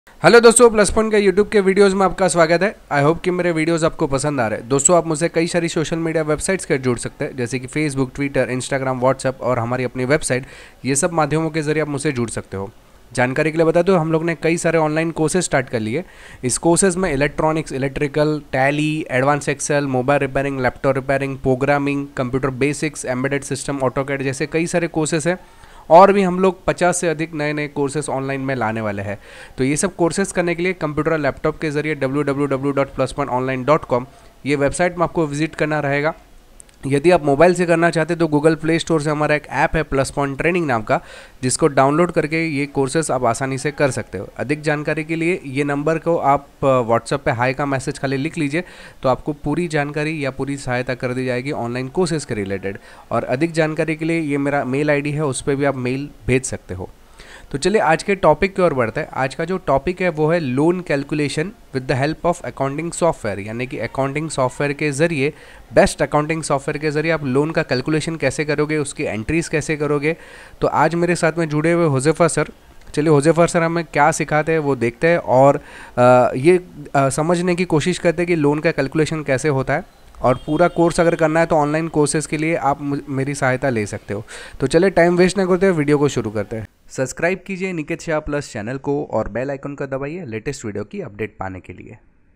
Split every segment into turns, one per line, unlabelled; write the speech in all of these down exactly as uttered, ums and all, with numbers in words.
Hello दोस्तों, plus point के YouTube के वीडियोस में आपका स्वागत है। आई होप कि मेरे वीडियोस आपको पसंद आ रहे हैं। दोस्तों, आप मुझसे कई सारी सोशल मीडिया वेबसाइट्स के जुड़ सकते हैं, जैसे कि फेसबुक, ट्विटर, इंस्टाग्राम, व्हाट्सएप और हमारी अपनी वेबसाइट। ये सब माध्यमों के जरिए आप मुझसे जुड़ सकते हो। जानकारी के लिए बता दो, हम लोग ने कई सारे ऑनलाइन कोर्सेज स्टार्ट कर लिए। इस कोर्सेज में electronics, electrical, Tally, advance Excel, mobile repairing, laptop repairing, programming, computer basics, embedded system, AutoCAD जैसे कई सारे कोर्सेज हैं। और भी हम लोग पचास से अधिक नए नए कोर्सेज ऑनलाइन में लाने वाले हैं। तो ये सब कोर्सेज करने के लिए कंप्यूटर और लैपटॉप के जरिए W W W dot plus point online dot com ये वेबसाइट में आपको विजिट करना रहेगा। यदि आप मोबाइल से करना चाहते हैं तो गूगल प्ले स्टोर से हमारा एक ऐप है प्लस पॉइंट ट्रेनिंग नाम का, जिसको डाउनलोड करके ये कोर्सेज आप आसानी से कर सकते हो। अधिक जानकारी के लिए ये नंबर को आप व्हाट्सएप पे हाई का मैसेज खाली लिख लीजिए, तो आपको पूरी जानकारी या पूरी सहायता कर दी जाएगी ऑनलाइन कोर्सेज के रिलेटेड। और अधिक जानकारी के लिए ये मेरा मेल आईडी है, उस पर भी आप मेल भेज सकते हो। तो चलिए आज के टॉपिक की ओर बढ़ते हैं। आज का जो टॉपिक है वो है loan calculation with the help of accounting software, यानी कि अकाउंटिंग सॉफ्टवेयर के ज़रिए, बेस्ट अकाउंटिंग सॉफ्टवेयर के ज़रिए आप लोन का कैलकुलेशन कैसे करोगे, उसकी एंट्रीज कैसे करोगे। तो आज मेरे साथ में जुड़े हुए हुज़ैफा सर। चलिए हुज़ैफा सर हमें क्या सिखाते हैं वो देखते हैं, और आ, ये आ, समझने की कोशिश करते हैं कि लोन का कैलकुलेशन कैसे होता है। और पूरा कोर्स अगर करना है तो ऑनलाइन कोर्सेज़ के लिए आप मेरी सहायता ले सकते हो। तो चलिए टाइम वेस्ट ना करते हुए वीडियो को शुरू करते हैं। सब्सक्राइब कीजिए निकेत शाह प्लस चैनल को और बेल आइकन का दबाइए लेटेस्ट वीडियो की अपडेट पाने के लिए।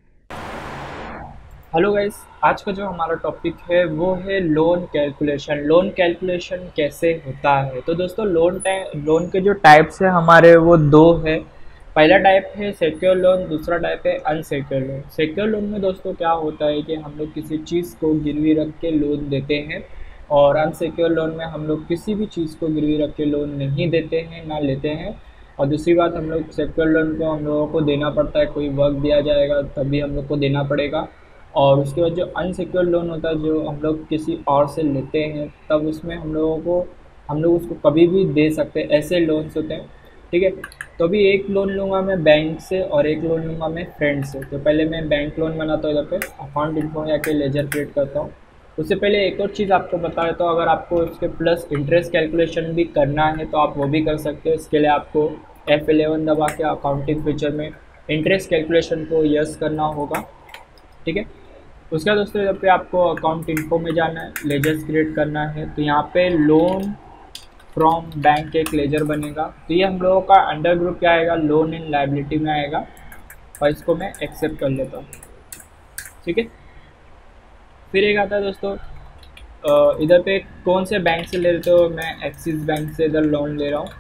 हेलो गाइस, आज का जो हमारा टॉपिक है वो है लोन कैलकुलेशन। लोन कैलकुलेशन कैसे होता है। तो दोस्तों, लोन लोन के जो टाइप्स है हमारे वो दो है। पहला टाइप है सिक्योर लोन, दूसरा टाइप है अनसिक्योर लोन। सिक्योर लोन में दोस्तों क्या होता है कि हम लोग किसी चीज़ को गिरवी रख के लोन देते हैं, और अनसिक्योर लोन में हम लोग किसी भी चीज़ को गिरवी रख के लोन नहीं देते हैं, ना लेते हैं। और दूसरी बात, हम लोग सिक्योर लोन को हम लोगों को देना पड़ता है, कोई वर्क दिया जाएगा तभी हम लोग को देना पड़ेगा। और उसके बाद जो अनसिक्योर लोन होता है, जो हम लोग किसी और से लेते हैं, तब उसमें हम लोगों को हम लोग उसको कभी भी दे सकते हैं, ऐसे लोन्स होते हैं। ठीक है, तो अभी एक लोन लूँगा मैं बैंक से और एक लोन लूँगा मैं फ्रेंड से। तो पहले मैं बैंक लोन बनाता हूँ, इधर पे अकाउंट इन्फो या के लेजर क्रिएट करता हूँ। उससे पहले एक और चीज़ आपको बता देता हूँ, अगर आपको उसके प्लस इंटरेस्ट कैलकुलेशन भी करना है तो आप वो भी कर सकते हो। इसके लिए आपको एफ इलेवन दबा के अकाउंटिंग फीचर में इंटरेस्ट कैलकुलेशन को यस करना होगा। ठीक है, उसके बाद दोस्तों इधर पे आपको अकाउंट इन्फो में जाना है, लेजर्स क्रिएट करना है। तो यहाँ पे लोन फ्रॉम बैंक एक लेजर बनेगा। तो ये हम लोगों का अंडर ग्रुप क्या आएगा, लोन इन लाइबिलिटी में आएगा, और इसको मैं एक्सेप्ट कर लेता हूँ। ठीक है, फिर एक आता है दोस्तों, इधर पे कौन से बैंक से ले लेते हो। मैं एक्सिस बैंक से इधर लोन ले रहा हूँ।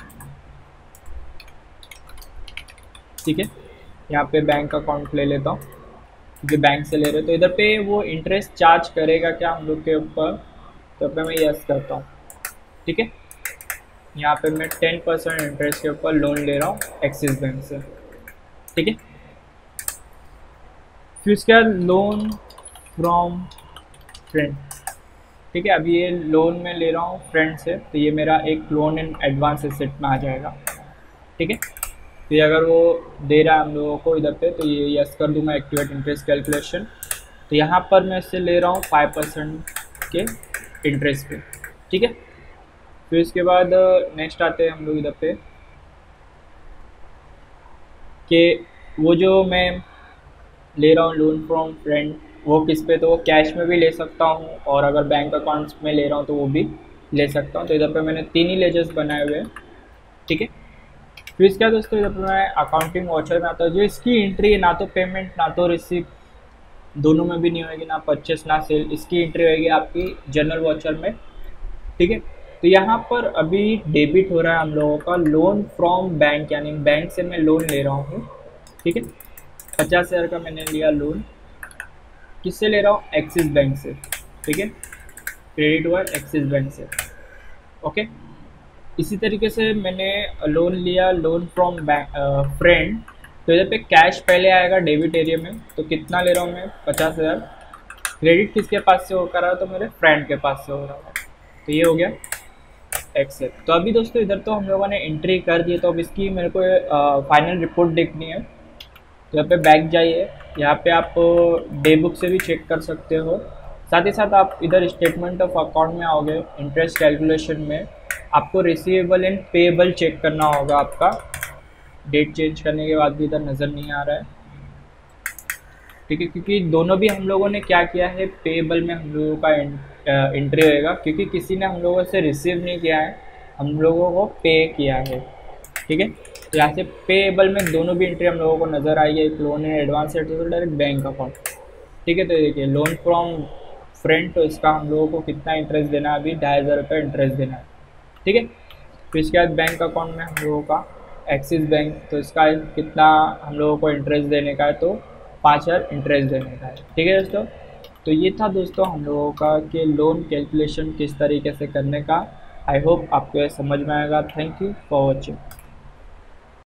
ठीक है, यहाँ पे बैंक अकाउंट ले लेता हूँ क्योंकि बैंक से ले रहे हो। तो इधर पे वो इंटरेस्ट चार्ज करेगा क्या हम लोग के ऊपर, तो पे मैं यस करता हूँ। ठीक है, यहाँ पे मैं टेन परसेंट इंटरेस्ट के ऊपर लोन ले रहा हूँ एक्सिस बैंक से। ठीक है, फिर उसके बाद लोन फ्रॉम फ्रेंड। ठीक है, अभी ये लोन मैं ले रहा हूँ फ्रेंड से, तो ये मेरा एक लोन इन एडवांस एसेट में आ जाएगा। ठीक है, तो ये अगर वो दे रहा है हम लोगों को इधर पे, तो ये यस कर दूंगा एक्टिवेट इंटरेस्ट कैलकुलेशन। तो यहाँ पर मैं इससे ले रहा हूँ फाइव परसेंट के इंटरेस्ट पे। ठीक है, फिर इसके बाद नेक्स्ट आते हैं हम लोग इधर पे कि वो जो मैं ले रहा हूँ लोन फ्रॉम फ्रेंड, वो किस पे, तो वो कैश में भी ले सकता हूँ, और अगर बैंक अकाउंट्स में ले रहा हूँ तो वो भी ले सकता हूँ। तो इधर पे मैंने तीन ही लेजर्स बनाए हुए हैं। ठीक है, फिर इसके बाद दोस्तों इधर पर मैं अकाउंटिंग वाउचर में आता हूँ। जो इसकी एंट्री है, ना तो पेमेंट ना तो रिसीव, दोनों में भी नहीं होगी, ना परचेस ना सेल। इसकी एंट्री होगी आपकी जनरल वाउचर में। ठीक है, तो यहाँ पर अभी डेबिट हो रहा है हम लोगों का लोन फ्रॉम बैंक, यानी बैंक से मैं लोन ले रहा हूँ। ठीक है, पचास हज़ार का मैंने लिया लोन। किससे ले रहा हूँ, एक्सिस बैंक से। ठीक है, क्रेडिट हुआ एक्सिस बैंक से। ओके, इसी तरीके से मैंने लोन लिया लोन फ्रॉम बैंक फ्रेंड। तो इधर पे कैश पहले आएगा डेबिट एरिया में। तो कितना ले रहा हूँ मैं, पचास हज़ार। क्रेडिट किसके पास से होकर रहा है, तो मेरे फ्रेंड के पास से हो रहा है। तो ये हो गया एक्सेप्ट। तो अभी दोस्तों इधर तो हम लोगों ने एंट्री कर दी, तो अब इसकी मेरे को फाइनल रिपोर्ट देखनी है। तो यहाँ पे बैक जाइए, यहाँ पे आप डे बुक से भी चेक कर सकते हो। साथ ही साथ आप इधर स्टेटमेंट ऑफ अकाउंट में आओगे, इंटरेस्ट कैलकुलेशन में आपको रिसीवेबल एंड पेएबल चेक करना होगा आपका। डेट चेंज करने के बाद भी इधर नज़र नहीं आ रहा है, ठीक है, क्योंकि दोनों भी हम लोगों ने क्या किया है, पेएबल में हम लोगों का एंट्री होएगा, क्योंकि किसी ने हम लोगों से रिसीव नहीं किया है, हम लोगों को पे किया है, ठीक है। तो यहाँ से पेएबल में दोनों भी एंट्री हम लोगों को नज़र आई है, एक लोन है एडवांस है तो डायरेक्ट बैंक अकाउंट, ठीक है। तो देखिए लोन फ्रॉम फ्रेंड, तो इसका हम लोगों को कितना इंटरेस्ट देना है, अभी ढाई हज़ार रुपये इंटरेस्ट देना है, ठीक है। फिर इसके बाद बैंक अकाउंट में हम लोगों का एक्सिस बैंक, तो इसका कितना हम लोगों को इंटरेस्ट देने का है, तो पाँच हज़ार इंटरेस्ट देने का है, ठीक है दोस्तों। तो ये था दोस्तों हम लोगों का कि लोन कैलकुलेशन किस तरीके से करने का। आई होप आपको ये समझ में आएगा। Thank you for watching.